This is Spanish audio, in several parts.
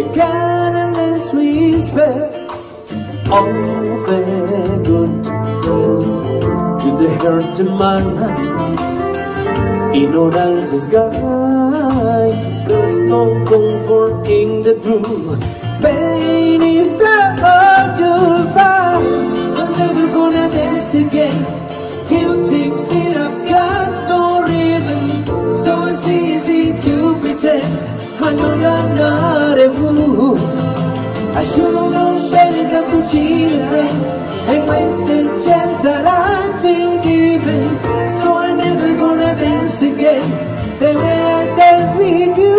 the kindness we spare, all the good to the heart and mind. Ignorance is guide, there's no comfort in the truth. Pain is the heart you'll find. I'm never gonna dance again. Guilty feel I've got no rhythm, so it's easy to pretend. I know you're not a fool. I should've known shedding the children and wasted chance that I've been given. So I'm never gonna dance again the way I dance with you.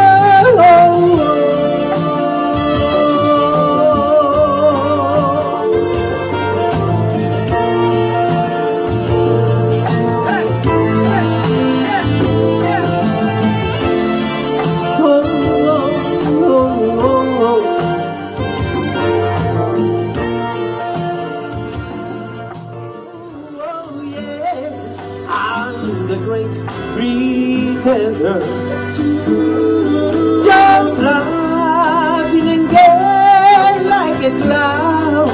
I'm the great pretender, just laughing and gay like a clown.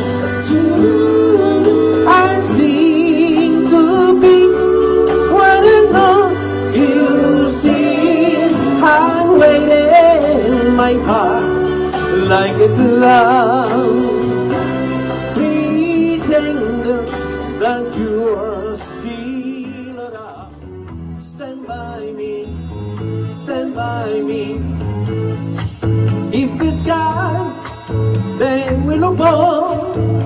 I seem to be what I know you see. I'm waiting my heart like a clown, pretender that you're still around. Stand by me, stand by me. If the sky they will open,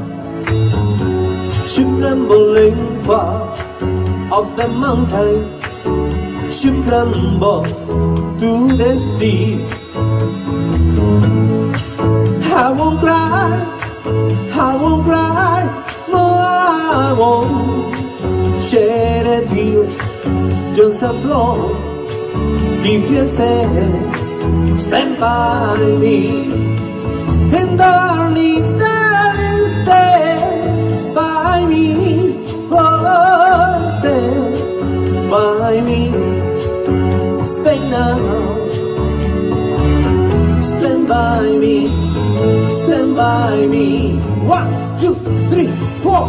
ship trembling far off the mountain, ship tremble to the sea. I won't cry, I won't cry, no I won't shed a tears just as long if you stand by me. And darling, darling, stand by me, oh, stand by me, stay now, stand by me, stand by me. 1, 2, 3, 4.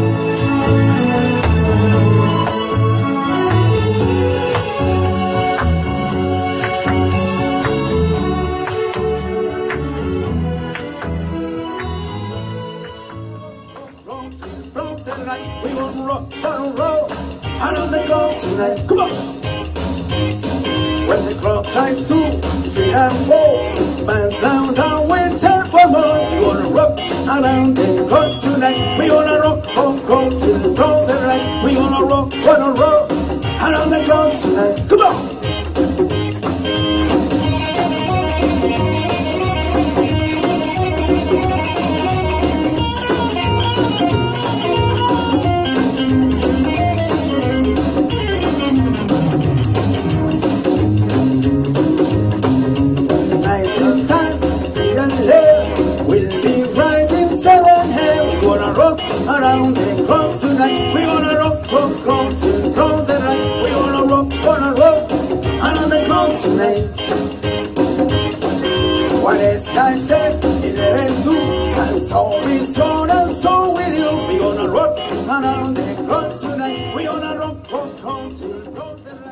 We gonna rock and roll, and on the go tonight. Come on. When the clock strikes 2, 3, and 4, this man's down, down, we turn for more. We gonna rock around the clock tonight. We gonna rock, rock, roll till the roll the right. We gonna rock, roll, and on the go tonight. Come on. Around the clock tonight, we gonna rock, rock, rock till the roll the right. We gonna rock, around the clock tonight. What is I said, 11:2, that's all is on and so will you. We gonna rock around the clock tonight. We gonna rock, rock, rock till the roll the right.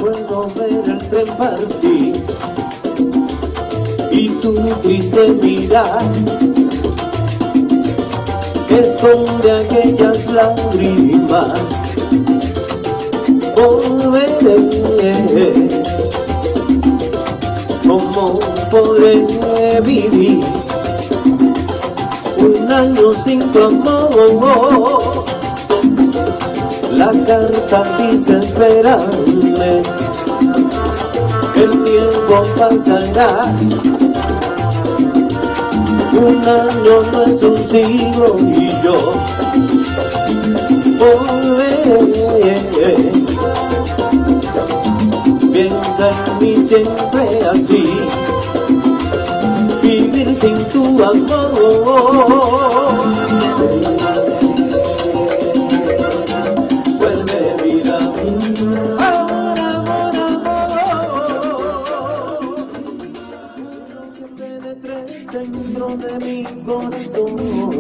puedo ver el tren partir y tu triste mirar esconde aquellas lágrimas. Volveré, ¿cómo podré vivir un año sin tu amor? La carta dice esperarme, el tiempo pasará. Un año no es un siglo y yo volveré. Piensa en mí siempre así, vivir sin tu amor. Vuelve vida mía, amor, amor, amor. Que penetres dentro de mi corazón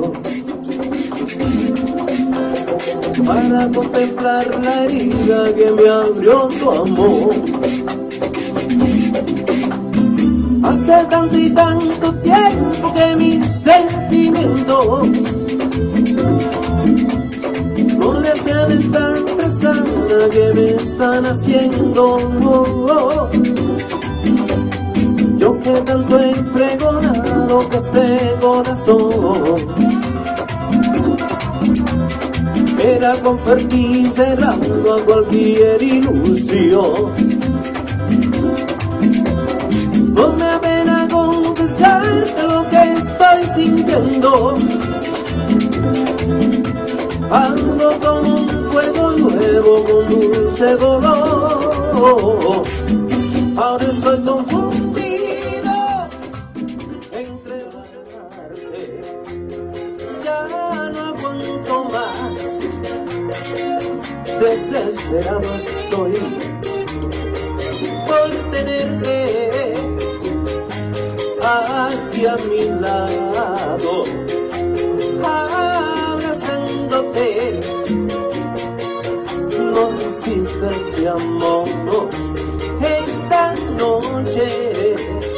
para contemplar la herida que me abrió tu amor. Hace tanto y tanto tiempo que mis sentimientos no le hacen esta trastada que me están haciendo. Yo que tanto he pregonado que este corazón era convertir cerrando a cualquier ilusión. No me apena confesarte lo que estoy sintiendo. Ando como un fuego nuevo con dulce dolor. Ahora estoy confundido entre amarte. Ya no aguanto más, desesperado estoy por tenerte aquí a mi lado, abrazándote. No resistas de amor, esta noche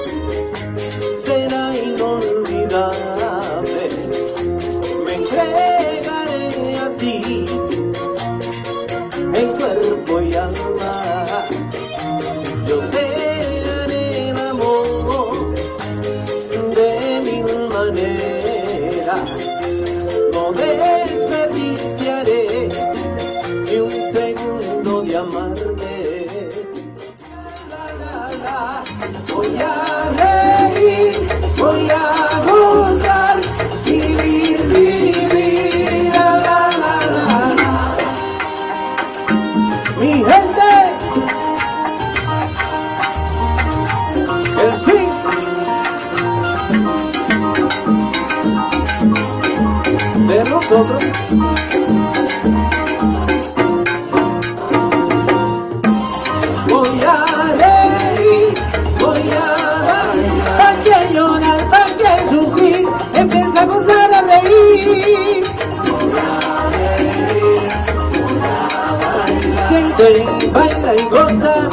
será inolvidable. Me entregaré a ti en cuerpo y alma. Yo te haré el amor de mil maneras. No desperdiciaré ni un segundo de amarte. Voy a reír, voy a gozar, vivir, vivir, la la la la la. Mi gente, el sí. De nosotros. Voy a reír, voy a dar, pa' que llorar, pa' que sufrir, empieza a gozar, a reír. Voy a reír, voy a bailar. Siente, baila y goza.